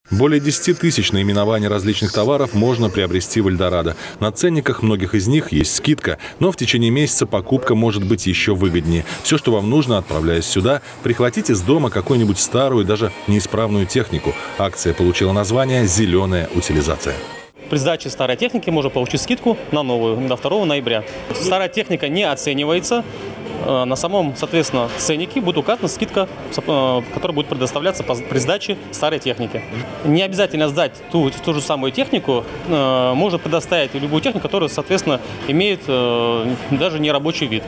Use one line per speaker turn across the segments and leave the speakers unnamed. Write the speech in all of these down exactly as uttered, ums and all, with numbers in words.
Более десяти тысяч наименований различных товаров можно приобрести в Эльдорадо. На ценниках многих из них есть скидка, но в течение месяца покупка может быть еще выгоднее. Все, что вам нужно, отправляясь сюда, прихватите из дома какую-нибудь старую, даже неисправную технику. Акция получила название «Зеленая утилизация».
При сдаче старой техники можно получить скидку на новую до второго ноября. Старая техника не оценивается. На самом, соответственно, ценнике будет указана скидка, которая будет предоставляться при сдаче старой техники. Не обязательно сдать ту, ту же самую технику, можно предоставить любую технику, которая, соответственно, имеет даже нерабочий вид.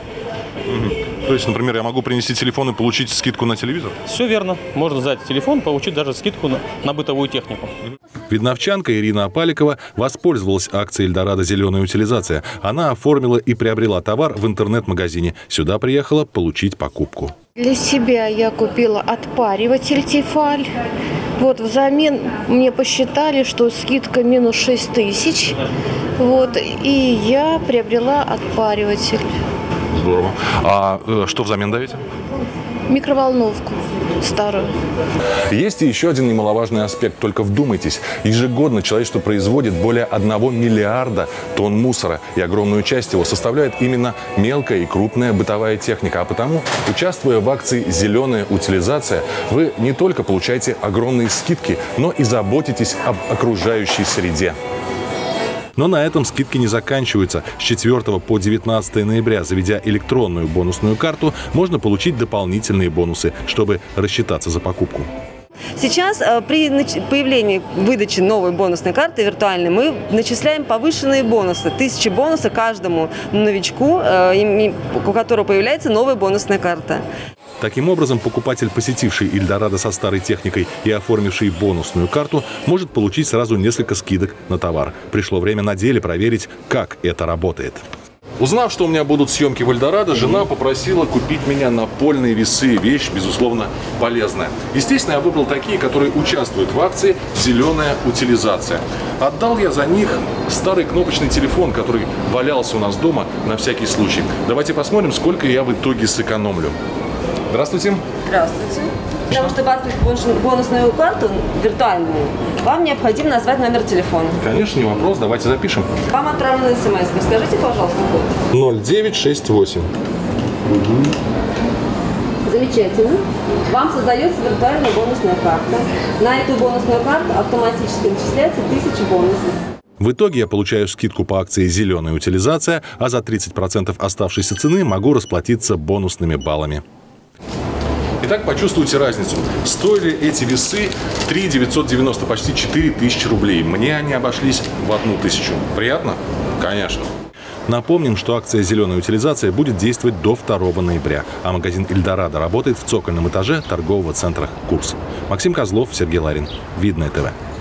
То есть, например, я могу принести телефон и получить скидку на телевизор?
Все верно. Можно сдать телефон, получить даже скидку на, на бытовую технику.
Видновчанка Ирина Апаликова воспользовалась акцией Эльдорадо «Зеленая утилизация». Она оформила и приобрела товар в интернет-магазине. Сюда приехала получить покупку.
Для себя я купила отпариватель Тефаль. Вот взамен мне посчитали, что скидка минус шесть тысяч. Вот, и я приобрела отпариватель.
Здорово. А э, что взамен даете?
Микроволновку старую.
Есть и еще один немаловажный аспект. Только вдумайтесь. Ежегодно человечество производит более одного миллиарда тонн мусора. И огромную часть его составляет именно мелкая и крупная бытовая техника. А потому, участвуя в акции «Зеленая утилизация», вы не только получаете огромные скидки, но и заботитесь об окружающей среде. Но на этом скидки не заканчиваются. С четвёртого по девятнадцатое ноября, заведя электронную бонусную карту, можно получить дополнительные бонусы, чтобы рассчитаться за покупку.
Сейчас при появлении выдачи новой бонусной карты виртуальной мы начисляем повышенные бонусы. Тысячи бонусов каждому новичку, у которого появляется новая бонусная карта.
Таким образом, покупатель, посетивший Эльдорадо со старой техникой и оформивший бонусную карту, может получить сразу несколько скидок на товар. Пришло время на деле проверить, как это работает. Узнав, что у меня будут съемки в Эльдорадо, жена попросила купить меня напольные весы. Вещь, безусловно, полезная. Естественно, я выбрал такие, которые участвуют в акции «Зеленая утилизация». Отдал я за них старый кнопочный телефон, который валялся у нас дома на всякий случай. Давайте посмотрим, сколько я в итоге сэкономлю. Здравствуйте.
Здравствуйте. Для того, чтобы открыть бонусную карту виртуальную, вам необходимо назвать номер телефона.
Конечно, не вопрос. Давайте запишем.
Вам отправлена смс. Скажите, пожалуйста, код.
ноль девять шесть восемь.
Угу. Замечательно. Вам создается виртуальная бонусная карта. На эту бонусную карту автоматически начисляется тысяча бонусов.
В итоге я получаю скидку по акции «Зеленая утилизация», а за тридцать процентов оставшейся цены могу расплатиться бонусными баллами. Итак, почувствуйте разницу. Стоили эти весы три тысячи девятьсот девяносто, почти четыре тысячи рублей. Мне они обошлись в одну тысячу. Приятно? Конечно. Напомним, что акция «Зеленая утилизация» будет действовать до второго ноября, а магазин «Эльдорадо» работает в цокольном этаже торгового центра «Курс». Максим Козлов, Сергей Ларин. Видное ТВ.